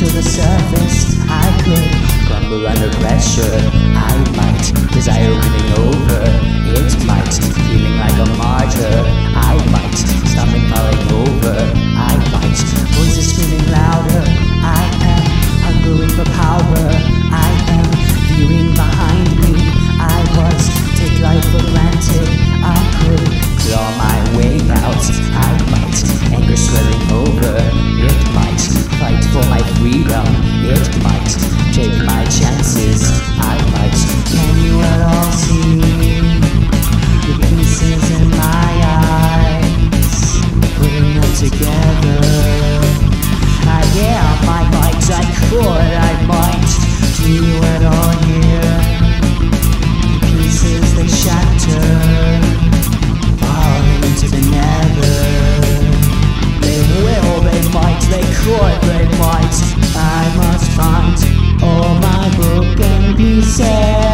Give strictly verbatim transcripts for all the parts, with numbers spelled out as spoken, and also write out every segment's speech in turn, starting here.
to the surface. I could crumble under pressure. I might desire winning over. It might feeling like a martyr. I might stomach falling over. I might voices screaming louder. I am hungering for power. I am viewing behind me. I was take life for granted. I could claw my way out. I might anger swelling over. It might fight for my freedom. It might take my chances. I might. Can you at all see the pieces in my eyes putting them together? I am. I might. I could. I might. Do you at all hear the pieces they shatter, falling into the nether? They will. They might. They could. They might. I must find all my broken pieces,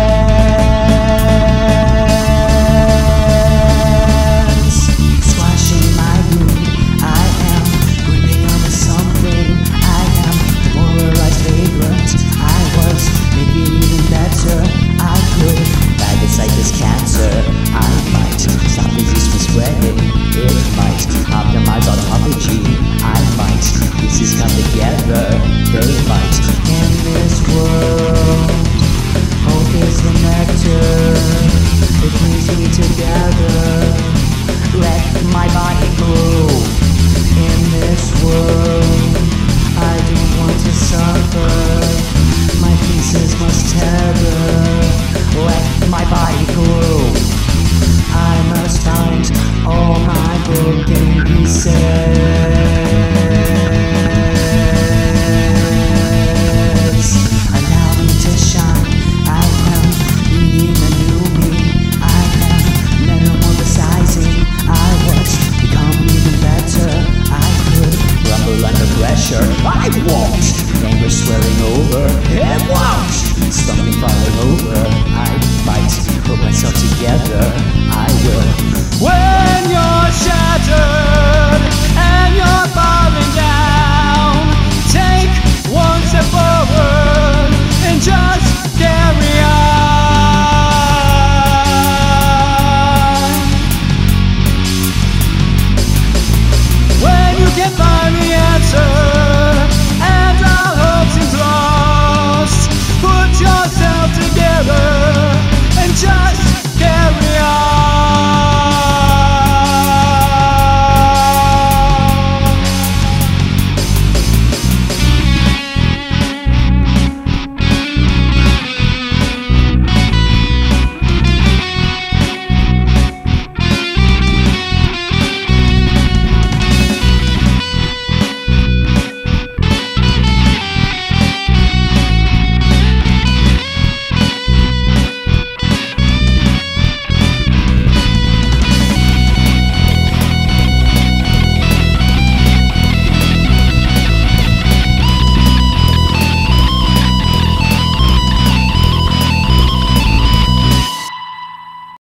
squashing my wound. I am gripping onto something. I am demoralized vagrant. I was making even better. I could phagocyte cancer. I might stop disease from spreading. It might optimize autophagy. I might pieces come together. They might. In this world, hope is the nectar. It brings me together. Let my body move. In this world, I don't want to suffer. My pieces must tether. Let my body grow. I must find all my broken pieces. I won't. Anger swelling over. It won't. Something falling over. I might put myself together. I will. When you're shattered and your body